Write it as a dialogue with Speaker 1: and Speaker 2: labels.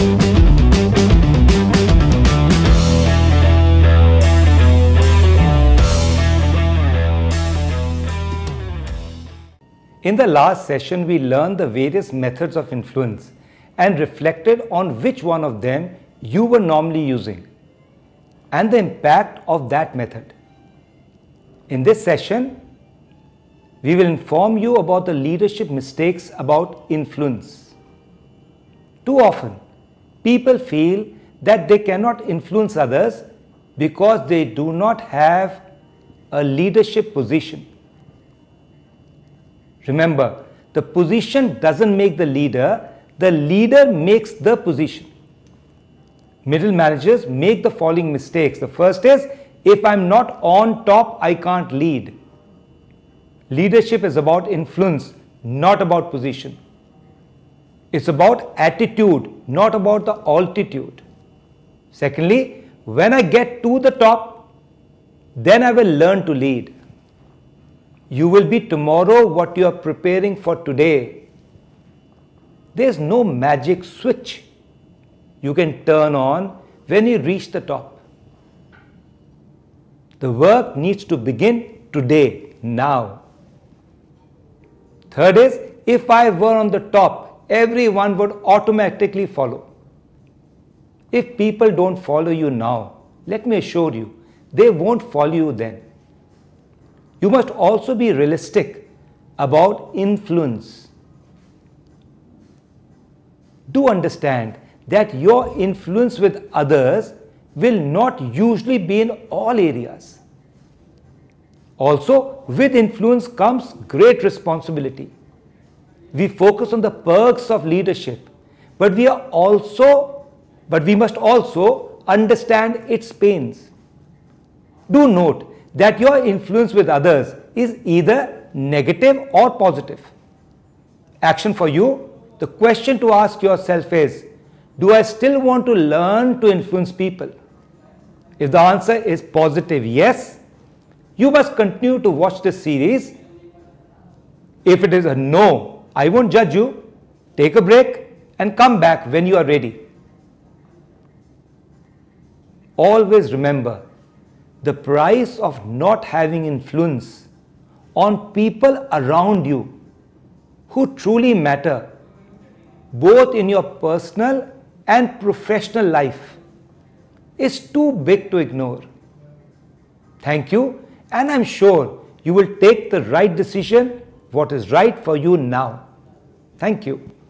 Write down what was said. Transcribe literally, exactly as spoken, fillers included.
Speaker 1: In the last session, we learned the various methods of influence and reflected on which one of them you were normally using and the impact of that method. In this session, we will inform you about the leadership mistakes about influence. Too often, people feel that they cannot influence others because they do not have a leadership position. Remember, the position doesn't make the leader, the leader makes the position. Middle managers make the following mistakes. The first is, if I'm not on top, I can't lead. Leadership is about influence, not about position. It's about attitude, not about the altitude. Secondly, when I get to the top, then I will learn to lead. You will be tomorrow what you are preparing for today. There is no magic switch you can turn on when you reach the top. The work needs to begin today, now. Third is, if I were on the top, everyone would automatically follow. If people don't follow you now, let me assure you, they won't follow you then. You must also be realistic about influence. Do understand that your influence with others will not usually be in all areas. Also, with influence comes great responsibility. We focus on the perks of leadership, but we are also, but we must also understand its pains. Do note that your influence with others is either negative or positive. Action for you, the question to ask yourself is, do I still want to learn to influence people? If the answer is positive yes, you must continue to watch this series. If it is a no, I won't judge you. Take a break and come back when you are ready. Always remember, the price of not having influence on people around you who truly matter, both in your personal and professional life, is too big to ignore. Thank you, and I'm sure you will take the right decision, what is right for you now. Thank you.